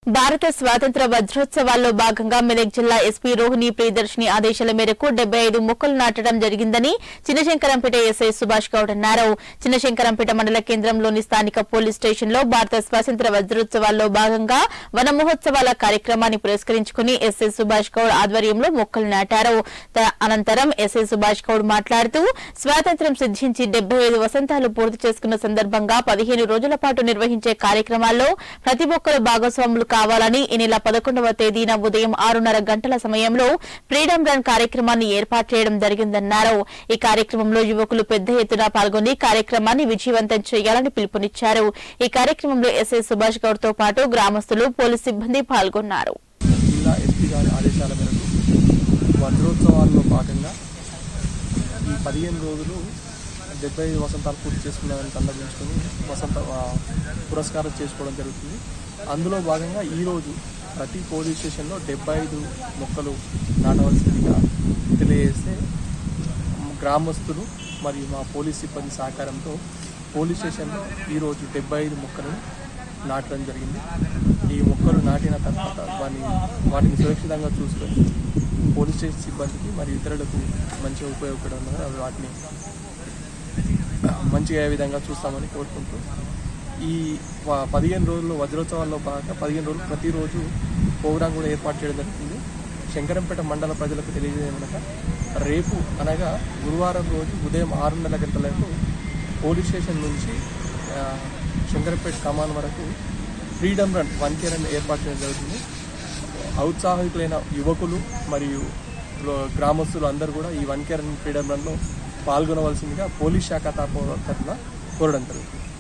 భారత స్వాతంత్ర వజ్రోత్సవాల్లో భాగంగా మెదక్ జిల్లా ఎస్పీ రోహిణి ప్రియదర్శిని ఆదేశాల మేరకు 75 మొక్కలు నాటడం జరిగిందని చిన్నశంకరంపేట ఎస్ఐ సుభాష్ గౌడ్ అన్నారు. చిన్నశంకరంపేట మండల కేంద్రంలోని స్థానిక పోలీస్ స్టేషన్లో భారత స్వాతంత్ర వజ్రోత్సవాల్లో భాగంగా వన మహోత్సవాల కార్యక్రమాన్ని పురస్కరించుకుని ఎస్ఐ సుభాష్ గౌడ్ ఆధ్వర్యంలో మొక్కలు నాటారు. అనంతరం ఎస్ఐ సుభాష్ గౌడ్ మాట్లాడుతూ స్వాతంత్ర్యం సిద్ధించి 75 వసంతాలు పూర్తి చేసుకున్న సందర్భంగా 15 రోజుల పాటు నిర్వహించే కార్యక్రమాల్లో ప్రతి ఒక్కరు భాగస్వాములు కావాలని ఈ నెల 11వ తేదీన ఉదయం 6:30 గంటల సమయంలో ఫ్రీడమ్ రన్ కార్యక్రమాన్ని ఏర్పాటు చేయడం జరిగిందన్నారు. ఈ కార్యక్రమంలో యువకులు పెద్ద ఎత్తున పాల్గొని కార్యక్రమాన్ని విజయవంతం చేయాలని పిలుపునిచ్చారు. ఈ కార్యక్రమంలో ఎస్ఐ సుభాష్ గౌడ్ తో పాటు గ్రామస్తులు పోలీసు సిబ్బంది పాల్గొన్నారు. జిల్లా ఎస్పీ గారి ఆదేశాల మేరకు వజ్రోత్సవాల్లో భాగంగా ఈ 15 రోజులు 75 వసంతాలు పూర్తి చేసుకున్నారని సందర్భించుకొని వసంత పురస్కారం చేసుకోవడం జరుగుతుంది. అందులో భాగంగా ఈరోజు ప్రతి పోలీస్ స్టేషన్లో 75 మొక్కలు నాటవలసిందిగా తెలియజేస్తే గ్రామస్తులు మరియు మా పోలీస్ సిబ్బంది సహకారంతో పోలీస్ స్టేషన్లో ఈరోజు 75 మొక్కలను నాటడం జరిగింది. ఈ మొక్కలు నాటిన తర్వాత వాటిని సురక్షితంగా చూసుకొని పోలీస్ స్టేషన్ సిబ్బందికి మరియు ఇతరులకు మంచిగా ఉపయోగపడడం వల్ల వాటిని మంచిగా ఏ విధంగా చూస్తామని కోరుకుంటూ ఈ 15 రోజుల్లో వజ్రోత్సవాల్లో భాగంగా 15 రోజులు ప్రతిరోజు ప్రోగ్రాం కూడా ఏర్పాటు చేయడం జరుగుతుంది. శంకరంపేట మండల ప్రజలకు తెలియజేయమనగా రేపు అనగా గురువారం రోజు ఉదయం 6:30 గంటలకు పోలీస్ స్టేషన్ నుంచి శంకరంపేట కమాన్ వరకు ఫ్రీడమ్ రన్ 1K రన్ ఏర్పాటు చేయడం జరుగుతుంది. ఔత్సాహికులైన యువకులు మరియు గ్రామస్తులు అందరూ కూడా ఈ 1K రన్ ఫ్రీడమ్ రన్లో పాల్గొనవలసిందిగా పోలీస్ శాఖ తరఫున కోరడం జరుగుతుంది.